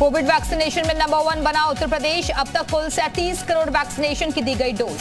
Covid vaccination में number 1 बना उत्तर प्रदेश। अब तक कुल 37 करोड़ वैक्सीनेशन की दी गई डोज।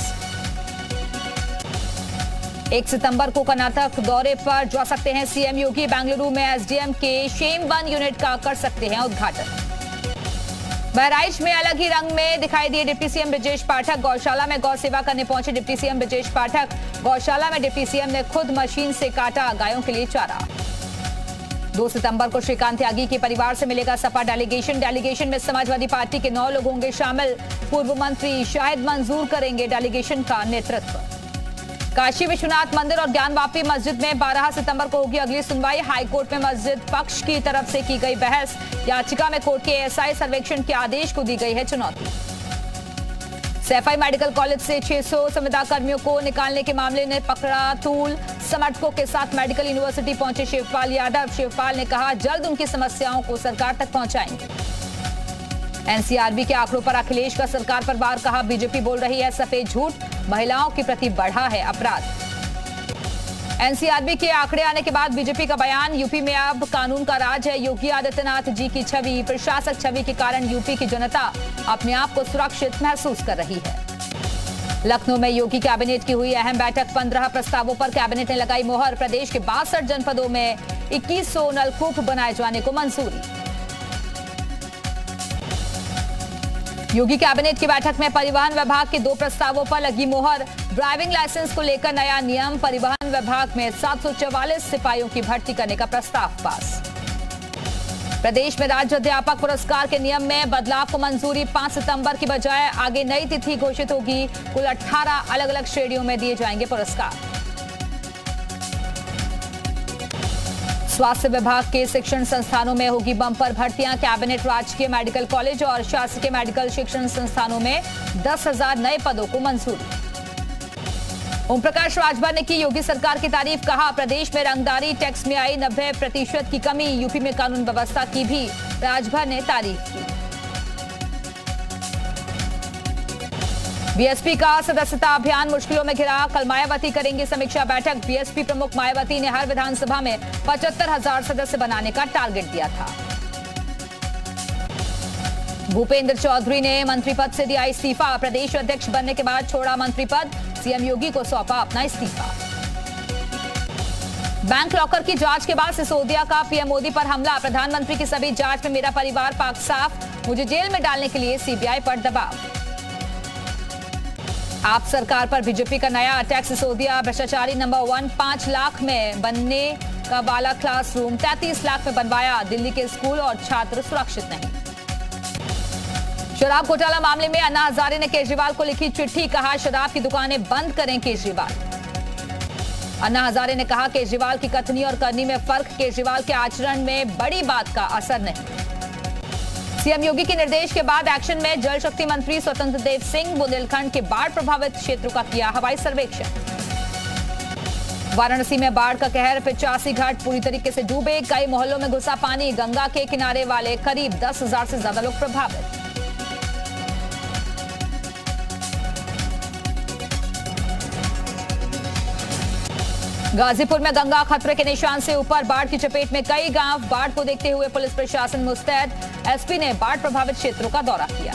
1 सितंबर को कर्नाटक दौरे पर जा सकते हैं सीएम योगी। बेंगलुरु में एसडीएम के शेम 1 यूनिट का कर सकते हैं उद्घाटन। बहराइच में अलग ही रंग में दिखाई दिए डिप्टी सीएम ब्रजेश पाठक। गौशाला में गौ सेवा करने पहुंचे डिप्टी सीएम ब्रजेश पाठक। गौशाला में डिप्टी सीएम ने खुद मशीन से काटा गायों के लिए चारा। 2 सितंबर को श्रीकांत त्यागी के परिवार से मिलेगा सपा डेलीगेशन। डेलीगेशन में समाजवादी पार्टी के 9 लोग होंगे शामिल। पूर्व मंत्री शाहिद मंजूर करेंगे डेलीगेशन का नेतृत्व। काशी विश्वनाथ मंदिर और ज्ञानवापी मस्जिद में 12 सितंबर को होगी अगली सुनवाई। हाईकोर्ट में मस्जिद पक्ष की तरफ से की गई बहस। याचिका में कोर्ट के एएसआई सर्वेक्षण के आदेश को दी गई है चुनौती। सैफई मेडिकल कॉलेज से 600 संविदा कर्मियों को निकालने के मामले ने पकड़ा तूल। समर्थकों के साथ मेडिकल यूनिवर्सिटी पहुंचे शिवपाल यादव। शिवपाल ने कहा जल्द उनकी समस्याओं को सरकार तक पहुंचाएंगे। एनसीआरबी के आंकड़ों पर अखिलेश का सरकार पर वार। कहा बीजेपी बोल रही है सफेद झूठ। महिलाओं के प्रति बढ़ा है अपराध। एनसीआरबी के आंकड़े आने के बाद बीजेपी का बयान। यूपी में अब कानून का राज है। योगी आदित्यनाथ जी की छवि, प्रशासक छवि के कारण यूपी की जनता अपने आप को सुरक्षित महसूस कर रही है। लखनऊ में योगी कैबिनेट की हुई अहम बैठक। 15 प्रस्तावों पर कैबिनेट ने लगाई मोहर। प्रदेश के 62 जनपदों में 2100 नलकूप बनाए जाने को मंजूरी। योगी कैबिनेट की बैठक में परिवहन विभाग के 2 प्रस्तावों पर लगी मोहर। ड्राइविंग लाइसेंस को लेकर नया नियम। परिवहन विभाग में 744 सिपाहियों की भर्ती करने का प्रस्ताव पास। प्रदेश में राज्य अध्यापक पुरस्कार के नियम में बदलाव को मंजूरी। 5 सितंबर की बजाय आगे नई तिथि घोषित होगी। कुल 18 अलग अलग श्रेणियों में दिए जाएंगे पुरस्कार। स्वास्थ्य विभाग के शिक्षण संस्थानों में होगी बम्पर भर्तियां। कैबिनेट राजकीय मेडिकल कॉलेज और शासकीय मेडिकल शिक्षण संस्थानों में 10,000 नए पदों को मंजूरी। ओम प्रकाश राजभर ने की योगी सरकार की तारीफ। कहा प्रदेश में रंगदारी टैक्स में आई 90% की कमी। यूपी में कानून व्यवस्था की भी राजभर ने तारीफ की। बीएसपी का सदस्यता अभियान मुश्किलों में घिरा। कल मायावती करेंगे समीक्षा बैठक। बीएसपी प्रमुख मायावती ने हर विधानसभा में 75,000 सदस्य बनाने का टारगेट दिया था। भूपेंद्र चौधरी ने मंत्री पद से दिया इस्तीफा। प्रदेश अध्यक्ष बनने के बाद छोड़ा मंत्री पद। सीएम योगी को सौंपा अपना इस्तीफा। बैंक लॉकर की जांच के बाद सिसोदिया का पीएम मोदी पर हमला। प्रधानमंत्री की सभी जांच में मेरा परिवार पाक साफ। मुझे जेल में डालने के लिए सीबीआई पर दबाव। आप सरकार पर बीजेपी का नया अटैक। सिसोदिया भ्रष्टाचारी नंबर 1। 5 लाख में बनने का वाला क्लासरूम 33 लाख में बनवाया। दिल्ली के स्कूल और छात्र सुरक्षित नहीं। शराब घोटाला मामले में अन्ना हजारे ने केजरीवाल को लिखी चिट्ठी। कहा शराब की दुकानें बंद करें केजरीवाल। अन्ना हजारे ने कहा केजरीवाल की कथनी और करनी में फर्क। केजरीवाल के आचरण में बड़ी बात का असर नहीं। सीएम योगी के निर्देश के बाद एक्शन में जल शक्ति मंत्री स्वतंत्र देव सिंह बुंदेलखंड के बाढ़ प्रभावित क्षेत्रों का किया हवाई सर्वेक्षण। वाराणसी में बाढ़ का कहर। 85 घाट पूरी तरीके से डूबे। कई मोहल्लों में घुसा पानी। गंगा के किनारे वाले करीब 10,000 से ज्यादा लोग प्रभावित। गाजीपुर में गंगा खतरे के निशान से ऊपर। बाढ़ की चपेट में कई गांव। बाढ़ को देखते हुए पुलिस प्रशासन मुस्तैद। एसपी ने बाढ़ प्रभावित क्षेत्रों का दौरा किया।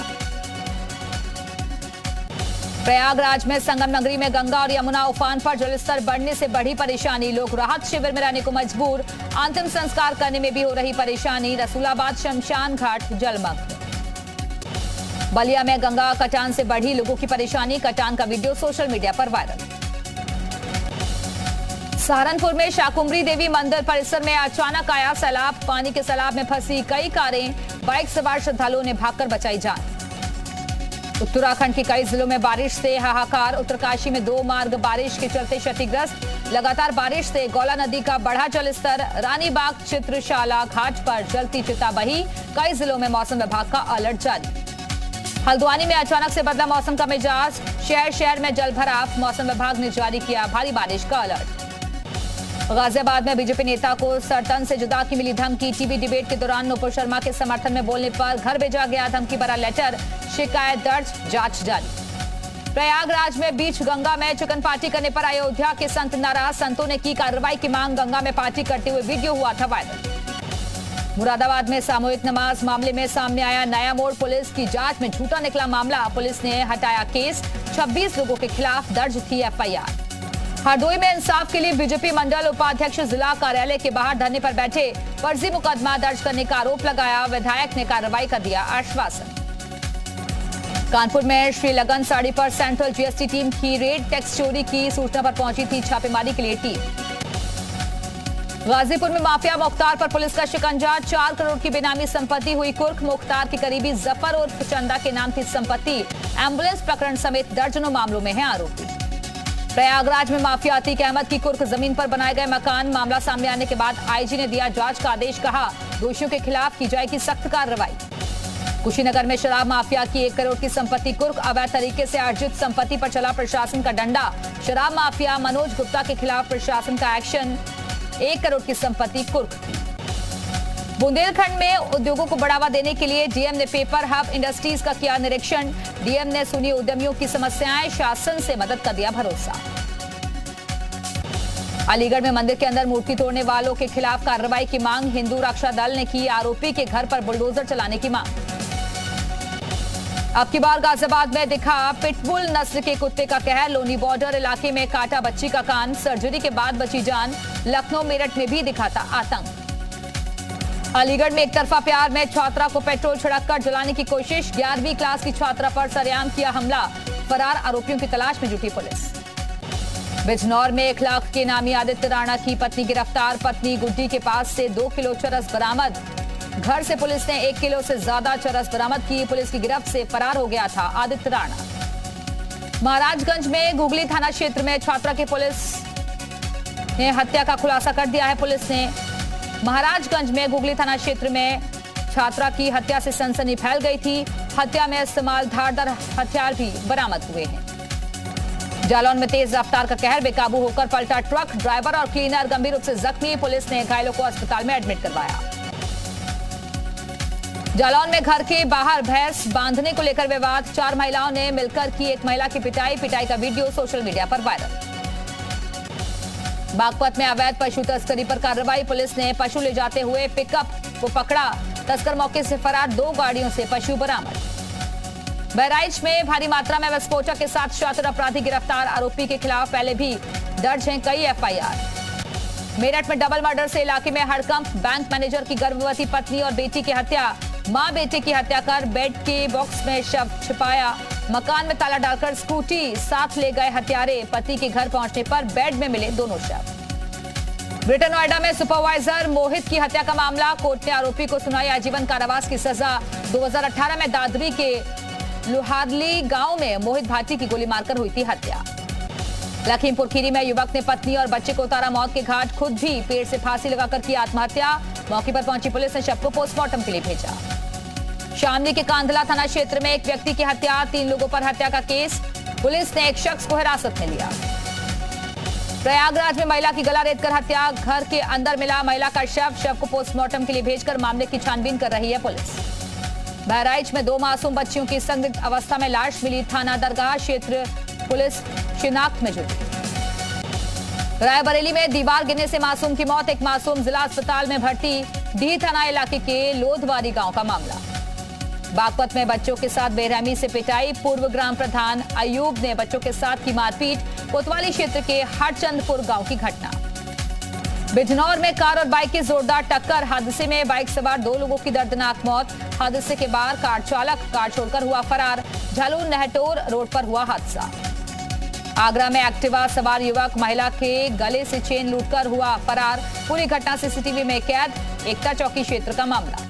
प्रयागराज में संगम नगरी में गंगा और यमुना उफान पर। जलस्तर बढ़ने से बढ़ी परेशानी। लोग राहत शिविर में रहने को मजबूर। अंतिम संस्कार करने में भी हो रही परेशानी। रसूलाबाद शमशान घाट जलमग्न। बलिया में गंगा कटान से बढ़ी लोगों की परेशानी। कटान का वीडियो सोशल मीडिया पर वायरल। सहारनपुर में शाकुंभरी देवी मंदिर परिसर में अचानक आया सैलाब। पानी के सैलाब में फंसी कई कारें। बाइक सवार श्रद्धालुओं ने भागकर बचाई जान। उत्तराखंड के कई जिलों में बारिश से हाहाकार। उत्तरकाशी में 2 मार्ग बारिश के चलते क्षतिग्रस्त। लगातार बारिश से गौला नदी का बढ़ा जलस्तर। रानीबाग चित्रशाला घाट पर जलती चिता बही। कई जिलों में मौसम विभाग का अलर्ट जारी। हल्द्वानी में अचानक से बदला मौसम का मिजाज। शहर में जलभराव। मौसम विभाग ने जारी किया भारी बारिश का अलर्ट। गाजियाबाद में बीजेपी नेता को सरतन से जुदा की मिली धमकी। टीवी डिबेट के दौरान नुपुर शर्मा के समर्थन में बोलने पर घर भेजा गया धमकी भरा लेटर। शिकायत दर्ज, जांच जारी। प्रयागराज में बीच गंगा में चिकन पार्टी करने पर अयोध्या के संत नाराज। संतों ने की कार्रवाई की मांग। गंगा में पार्टी करते हुए वीडियो हुआ था वायरल। मुरादाबाद में सामूहिक नमाज मामले में सामने आया नया मोड़। पुलिस की जांच में झूठा निकला मामला, पुलिस ने हटाया केस। 26 लोगों के खिलाफ दर्ज थी एफआईआर। हरदोई में इंसाफ के लिए बीजेपी मंडल उपाध्यक्ष जिला कार्यालय के बाहर धरने पर बैठे, फर्जी मुकदमा दर्ज करने का आरोप लगाया। विधायक ने कार्रवाई का दिया आश्वासन। कानपुर में श्री लगन साड़ी पर सेंट्रल जीएसटी टीम की रेड, टैक्स चोरी की सूचना पर पहुंची थी छापेमारी के लिए टीम। गाजीपुर में माफिया मुख्तार पर पुलिस का शिकंजा, 4 करोड़ की बेनामी संपत्ति हुई कुर्क। मुख्तार के करीबी जफर उर्फ चंदा के नाम थी संपत्ति। एम्बुलेंस प्रकरण समेत दर्जनों मामलों में है आरोपी। प्रयागराज में माफिया अतीक अहमद की कुर्क जमीन पर बनाए गए मकान, मामला सामने आने के बाद आईजी ने दिया जांच का आदेश, कहा दोषियों के खिलाफ की जाएगी सख्त कार्रवाई। कुशीनगर में शराब माफिया की 1 करोड़ की संपत्ति कुर्क, अवैध तरीके से अर्जित संपत्ति पर चला प्रशासन का डंडा। शराब माफिया मनोज गुप्ता के खिलाफ प्रशासन का एक्शन, 1 करोड़ की संपत्ति कुर्क की। बुंदेलखंड में उद्योगों को बढ़ावा देने के लिए डीएम ने पेपर हब इंडस्ट्रीज का किया निरीक्षण। डीएम ने सुनी उद्यमियों की समस्याएं, शासन से मदद का दिया भरोसा। अलीगढ़ में मंदिर के अंदर मूर्ति तोड़ने वालों के खिलाफ कार्रवाई की मांग, हिंदू रक्षा दल ने की आरोपी के घर पर बुलडोजर चलाने की मांग। अब की बार गाजियाबाद में दिखा पिटबुल नस्ल के कुत्ते का कहर, लोनी बॉर्डर इलाके में काटा बच्ची का कान, सर्जरी के बाद बची जान। लखनऊ मेरठ में भी दिखा था आतंक। अलीगढ़ में एक तरफा प्यार में छात्रा को पेट्रोल छिड़ककर जलाने की कोशिश, 11वीं क्लास की छात्रा पर सरेआम किया हमला। फरार आरोपियों की तलाश में जुटी पुलिस। बिजनौर में 1 लाख के नामी आदित्य राणा की पत्नी गिरफ्तार, पत्नी गुड्डी के पास से 2 किलो चरस बरामद। घर से पुलिस ने 1 किलो से ज्यादा चरस बरामद की। पुलिस की गिरफ्त से फरार हो गया था आदित्य राणा। महाराजगंज में गुगली थाना क्षेत्र में छात्रा की पुलिस ने हत्या का खुलासा कर दिया है। पुलिस ने महाराजगंज में गुगली थाना क्षेत्र में छात्रा की हत्या से सनसनी फैल गई थी। हत्या में इस्तेमाल धारदार हथियार भी बरामद हुए हैं। जालौन में तेज रफ्तार का कहर, बेकाबू होकर पलटा ट्रक, ड्राइवर और क्लीनर गंभीर रूप से जख्मी। पुलिस ने घायलों को अस्पताल में एडमिट करवाया। जालौन में घर के बाहर भैंस बांधने को लेकर विवाद, 4 महिलाओं ने मिलकर की एक महिला की पिटाई का वीडियो सोशल मीडिया पर वायरल। बागपत में अवैध पशु तस्करी पर कार्रवाई, पुलिस ने पशु ले जाते हुए पिकअप को पकड़ा। तस्कर मौके से फरार, 2 गाड़ियों से पशु बरामद। बहराइच में भारी मात्रा में विस्फोटक के साथ शातिर अपराधी गिरफ्तार, आरोपी के खिलाफ पहले भी दर्ज हैं कई एफआईआर। मेरठ में डबल मर्डर से इलाके में हड़कंप, बैंक मैनेजर की गर्भवती पत्नी और बेटी की हत्या। मां बेटे की हत्या कर बेड के बॉक्स में शव छिपाया। मकान में ताला डालकर स्कूटी साथ ले गए हत्यारे, पति के घर पहुंचने पर बेड में मिले दोनों शव। ग्रेटर नोएडा में सुपरवाइजर मोहित की हत्या का मामला, कोर्ट ने आरोपी को सुनाई आजीवन कारावास की सजा। 2018 में दादरी के लुहारली गांव में मोहित भाटी की गोली मारकर हुई थी हत्या। लखीमपुर खीरी में युवक ने पत्नी और बच्चे को उतारा मौत के घाट, खुद भी पेड़ से फांसी लगाकर की आत्महत्या। मौके पर पहुंची पुलिस ने शव को पोस्टमार्टम के लिए भेजा। शामली के कांधला थाना क्षेत्र में एक व्यक्ति की हत्या, 3 लोगों पर हत्या का केस, पुलिस ने एक शख्स को हिरासत में लिया। प्रयागराज में महिला की गला रेतकर हत्या, घर के अंदर मिला महिला का शव को पोस्टमार्टम के लिए भेजकर मामले की छानबीन कर रही है पुलिस। बहराइच में 2 मासूम बच्चियों की संदिग्ध अवस्था में लाश मिली, थाना दरगाह क्षेत्र पुलिस शिनाख्त में जुटी। रायबरेली में दीवार गिरने से मासूम की मौत, एक मासूम जिला अस्पताल में भर्ती। डी थाना इलाके के लोधवारी गांव का मामला। बागपत में बच्चों के साथ बेरहमी से पिटाई, पूर्व ग्राम प्रधान अयूब ने बच्चों के साथ की मारपीट। कोतवाली क्षेत्र के हरचंदपुर गांव की घटना। बिजनौर में कार और बाइक की जोरदार टक्कर, हादसे में बाइक सवार 2 लोगों की दर्दनाक मौत। हादसे के बाद कार चालक कार छोड़कर हुआ फरार। झालूर नहटोर रोड पर हुआ हादसा। आगरा में एक्टिवा सवार युवक महिला के गले से चेन लूटकर हुआ फरार, पूरी घटना सीसीटीवी में कैद। एकता चौकी क्षेत्र का मामला।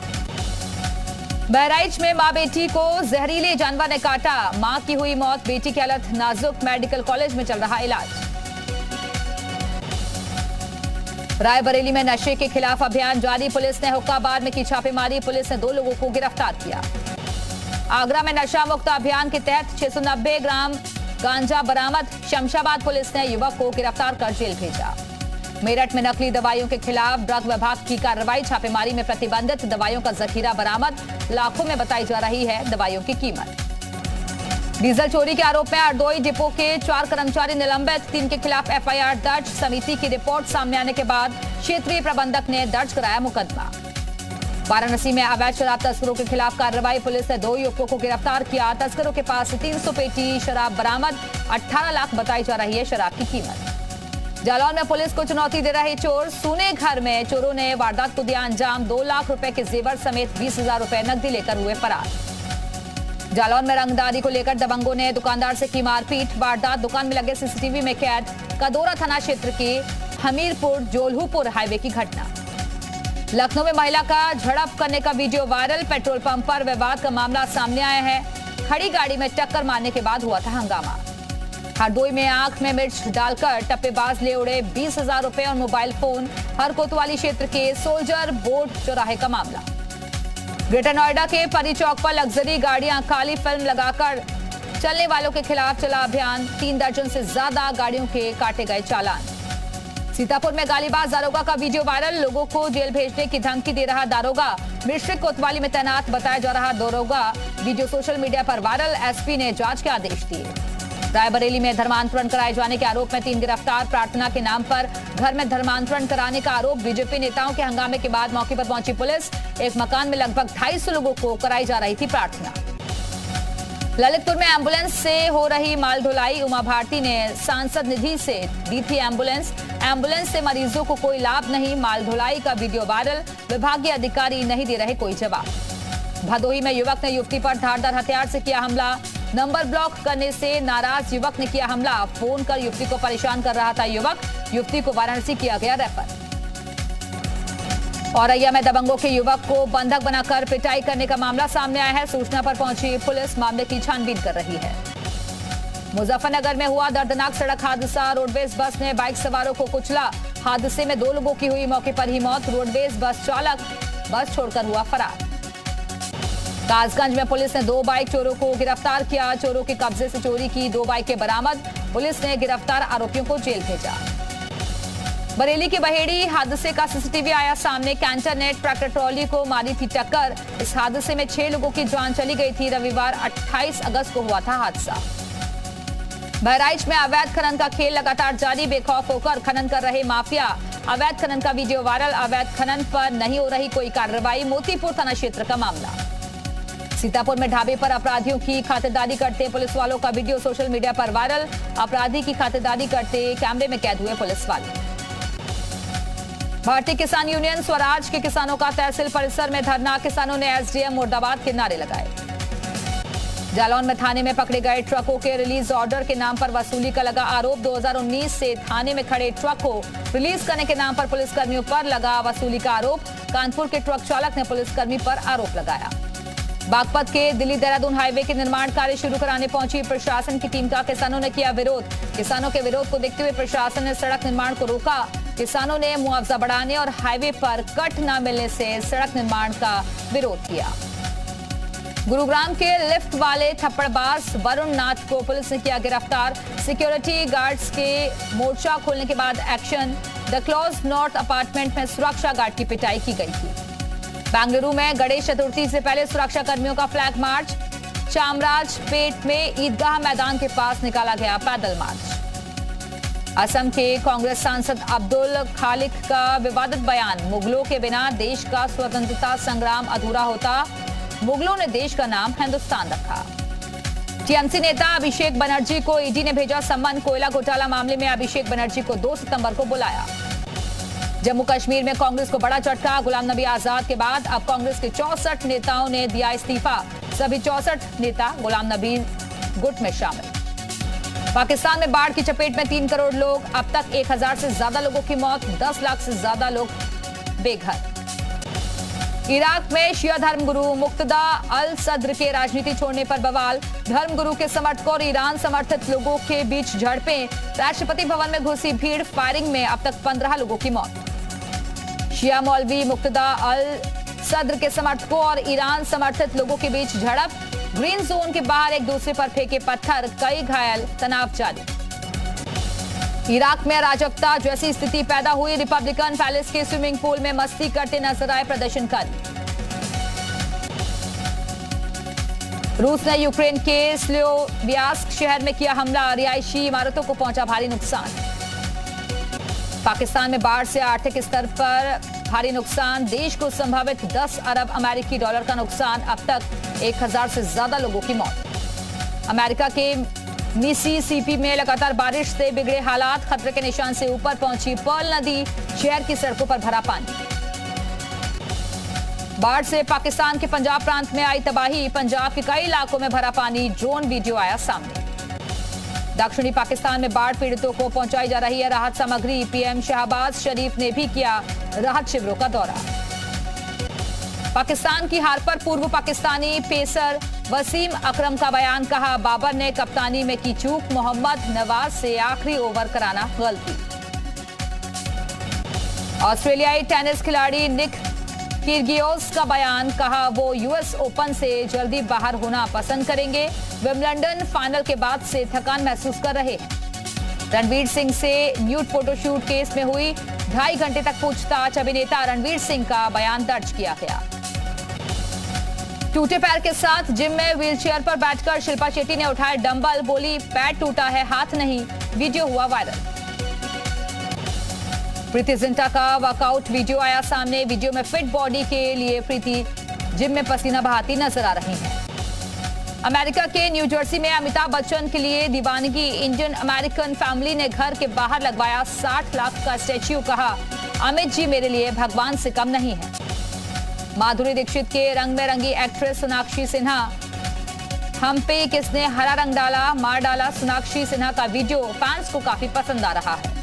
बहराइच में मां बेटी को जहरीले जानवर ने काटा, मां की हुई मौत, बेटी की हालत नाजुक, मेडिकल कॉलेज में चल रहा इलाज। रायबरेली में नशे के खिलाफ अभियान जारी, पुलिस ने हुक्काबाद में की छापेमारी, पुलिस ने 2 लोगों को गिरफ्तार किया। आगरा में नशा मुक्त अभियान के तहत 690 ग्राम गांजा बरामद, शमशाबाद पुलिस ने युवक को गिरफ्तार कर जेल भेजा। मेरठ में नकली दवाइयों के खिलाफ ड्रग विभाग की कार्रवाई, छापेमारी में प्रतिबंधित दवाइयों का जखीरा बरामद, लाखों में बताई जा रही है दवाइयों की कीमत। डीजल चोरी के आरोप में हरदोई डिपो के 4 कर्मचारी निलंबित, 3 के खिलाफ एफआईआर दर्ज। समिति की रिपोर्ट सामने आने के बाद क्षेत्रीय प्रबंधक ने दर्ज कराया मुकदमा। वाराणसी में अवैध शराब तस्करों के खिलाफ कार्रवाई। पुलिस ने 2 युवकों को गिरफ्तार किया। तस्करों के पास से 300 पेटी शराब बरामद। 18 लाख बताई जा रही है शराब की कीमत। जालौन में पुलिस को चुनौती दे रहे चोर। सूने घर में चोरों ने वारदात को दिया अंजाम। 2 लाख रुपए के जेवर समेत 20,000 रुपए नकदी लेकर हुए फरार। जालौन में रंगदारी को लेकर दबंगों ने दुकानदार से की मारपीट। वारदात दुकान में लगे सीसीटीवी में कैद। कदोरा थाना क्षेत्र के हमीरपुर जोल्हूपुर हाईवे की घटना। लखनऊ में महिला का झड़प करने का वीडियो वायरल। पेट्रोल पंप पर विवाद का मामला सामने आया है। खड़ी गाड़ी में टक्कर मारने के बाद हुआ था हंगामा। हरदोई में आंख में मिर्च डालकर टप्पेबाज ले उड़े 20,000 रुपए और मोबाइल फोन। हर कोतवाली क्षेत्र के सोल्जर बोर्ड चौराहे का मामला। ग्रेटर नोएडा के परी चौक पर लग्जरी गाड़ियां काली फिल्म लगाकर चलने वालों के खिलाफ चला अभियान। 3 दर्जन से ज्यादा गाड़ियों के काटे गए चालान। सीतापुर में गालीबाज दारोगा का वीडियो वायरल। लोगों को जेल भेजने की धमकी दे रहा दारोगा। मिश्रिक कोतवाली में तैनात बताया जा रहा दारोगा। वीडियो सोशल मीडिया पर वायरल। एसपी ने जांच के आदेश दिए। रायबरेली में धर्मांतरण कराए जाने के आरोप में 3 गिरफ्तार। प्रार्थना के नाम पर घर में धर्मांतरण कराने का आरोप। बीजेपी नेताओं के हंगामे के बाद मौके पर पहुंची पुलिस। एक मकान में लगभग 250 लोगों को कराई जा रही थी प्रार्थना। ललितपुर में एम्बुलेंस से हो रही माल ढुलाई। उमा भारती ने सांसद निधि से दी थी एम्बुलेंस। एम्बुलेंस से मरीजों को कोई लाभ नहीं। माल ढुलाई का वीडियो वायरल। विभागीय अधिकारी नहीं दे रहे कोई जवाब। भदोही में युवक ने युवती पर धारदार हथियार से किया हमला। नंबर ब्लॉक करने से नाराज युवक ने किया हमला। फोन कर युवती को परेशान कर रहा था युवक। युवती को वाराणसी किया गया रेफर। औरैया में दबंगों के युवक को बंधक बनाकर पिटाई करने का मामला सामने आया है। सूचना पर पहुंची पुलिस मामले की छानबीन कर रही है। मुजफ्फरनगर में हुआ दर्दनाक सड़क हादसा। रोडवेज बस ने बाइक सवारों को कुचला। हादसे में 2 लोगों की हुई मौके पर ही मौत। रोडवेज बस चालक बस छोड़कर हुआ फरार। कासगंज में पुलिस ने 2 बाइक चोरों को गिरफ्तार किया। चोरों के कब्जे से चोरी की 2 बाइकें बरामद। पुलिस ने गिरफ्तार आरोपियों को जेल भेजा। बरेली की बहेड़ी हादसे का सीसीटीवी आया सामने। कैंटर ने ट्रैक्टर ट्रॉली को मारी थी टक्कर। इस हादसे में 6 लोगों की जान चली गई थी। रविवार 28 अगस्त को हुआ था हादसा। बहराइच में अवैध खनन का खेल लगातार जारी। बेखौफ होकर खनन कर रहे माफिया। अवैध खनन का वीडियो वायरल। अवैध खनन पर नहीं हो रही कोई कार्रवाई। मोतीपुर थाना क्षेत्र का मामला। सीतापुर में ढाबे पर अपराधियों की खातिरदारी करते पुलिस वालों का वीडियो सोशल मीडिया पर वायरल। अपराधी की खातिरदारी करते कैमरे में कैद हुए पुलिस वाले। भारतीय किसान यूनियन स्वराज के किसानों का तहसील परिसर में धरना। किसानों ने एसडीएम मुर्दाबाद के नारे लगाए। जालौन में थाने में पकड़े गए ट्रकों के रिलीज ऑर्डर के नाम पर वसूली का लगा आरोप। 2019 से थाने में खड़े ट्रक को रिलीज करने के नाम पर पुलिसकर्मियों पर लगा वसूली का आरोप। कानपुर के ट्रक चालक ने पुलिसकर्मी पर आरोप लगाया। बागपत के दिल्ली देहरादून हाईवे के निर्माण कार्य शुरू कराने पहुंची प्रशासन की टीम का किसानों ने किया विरोध। किसानों के विरोध को देखते हुए प्रशासन ने सड़क निर्माण को रोका। किसानों ने मुआवजा बढ़ाने और हाईवे पर कट न मिलने से सड़क निर्माण का विरोध किया। गुरुग्राम के लिफ्ट वाले थप्पड़बाज वरुण नाथ को पुलिस ने किया गिरफ्तार। सिक्योरिटी गार्ड्स के मोर्चा खोलने के बाद action. The close north apartment में सुरक्षा गार्ड की पिटाई की गई थी। बेंगलुरु में गणेश चतुर्थी से पहले सुरक्षा कर्मियों का फ्लैग मार्च। चामराजपेट में ईदगाह मैदान के पास निकाला गया पैदल मार्च। असम के कांग्रेस सांसद अब्दुल खालिक का विवादित बयान। मुगलों के बिना देश का स्वतंत्रता संग्राम अधूरा होता। मुगलों ने देश का नाम हिंदुस्तान रखा। टीएमसी नेता अभिषेक बनर्जी को ईडी ने भेजा सम्मन। कोयला घोटाला मामले में अभिषेक बनर्जी को 2 सितंबर को बुलाया। जम्मू कश्मीर में कांग्रेस को बड़ा झटका। गुलाम नबी आजाद के बाद अब कांग्रेस के 64 नेताओं ने दिया इस्तीफा। सभी 64 नेता गुलाम नबी गुट में शामिल। पाकिस्तान में बाढ़ की चपेट में 3 करोड़ लोग। अब तक 1000 से ज्यादा लोगों की मौत। 10 लाख से ज्यादा लोग बेघर। इराक में शिया धर्मगुरु मुक्तदा अल सद्र के राजनीति छोड़ने पर बवाल। धर्मगुरु के समर्थकों और ईरान समर्थित लोगों के बीच झड़पें। राष्ट्रपति भवन में घुसी भीड़। फायरिंग में अब तक 15 लोगों की मौत। शिया मौलवी मुक्तदा अल सद्र के समर्थकों और ईरान समर्थित लोगों के बीच झड़प। ग्रीन जोन के बाहर एक दूसरे पर फेंके पत्थर। कई घायल। तनाव जारी। इराक में अराजकता जैसी स्थिति पैदा हुई। रिपब्लिकन पैलेस के स्विमिंग पूल में मस्ती करते नजर आए प्रदर्शनकारी। रूस ने यूक्रेन के स्लोवियांस्क शहर में किया हमला। रिहायशी इमारतों को पहुंचा भारी नुकसान। पाकिस्तान में बाढ़ से आर्थिक स्तर पर भारी नुकसान, देश को संभावित 10 अरब अमेरिकी डॉलर का नुकसान, अब तक 1000 से ज्यादा लोगों की मौत। अमेरिका के मिसिसिपी में लगातार बारिश से बिगड़े हालात, खतरे के निशान से ऊपर पहुंची पर्ल नदी, शहर की सड़कों पर भरा पानी। बाढ़ से पाकिस्तान के पंजाब प्रांत में आई तबाही, पंजाब के कई इलाकों में भरा पानी, ड्रोन वीडियो आया सामने। दक्षिणी पाकिस्तान में बाढ़ पीड़ितों को पहुंचाई जा रही है राहत सामग्री, पीएम शहबाज शरीफ ने भी किया राहत शिविरों का दौरा। पाकिस्तान की हार पर पूर्व पाकिस्तानी पेसर वसीम अकरम का बयान, कहा बाबर ने कप्तानी में की चूक, मोहम्मद नवाज से आखिरी ओवर कराना गलती। ऑस्ट्रेलियाई टेनिस खिलाड़ी निक किर्गियोस का बयान, कहा वो यूएस ओपन से जल्दी बाहर होना पसंद करेंगे, विंबलडन फाइनल के बाद से थकान महसूस कर रहे। रणवीर सिंह से न्यूड फोटोशूट केस में हुई 2.5 घंटे तक पूछताछ, अभिनेता रणवीर सिंह का बयान दर्ज किया गया। टूटे पैर के साथ जिम में व्हीलचेयर पर बैठकर शिल्पा शेट्टी ने उठाया डंबल, बोली पैर टूटा है हाथ नहीं, वीडियो हुआ वायरल। प्रीति जिंटा का वर्कआउट वीडियो आया सामने, वीडियो में फिट बॉडी के लिए प्रीति जिम में पसीना बहाती नजर आ रही हैं। अमेरिका के न्यू जर्सी में अमिताभ बच्चन के लिए दीवानगी, इंडियन अमेरिकन फैमिली ने घर के बाहर लगवाया 60 लाख का स्टैच्यू, कहा अमित जी मेरे लिए भगवान से कम नहीं है। माधुरी दीक्षित के रंग में रंगी एक्ट्रेस सोनाक्षी सिन्हा, हम पे किसने हरा रंग डाला मार डाला, सोनाक्षी सिन्हा का वीडियो फैंस को काफी पसंद आ रहा है।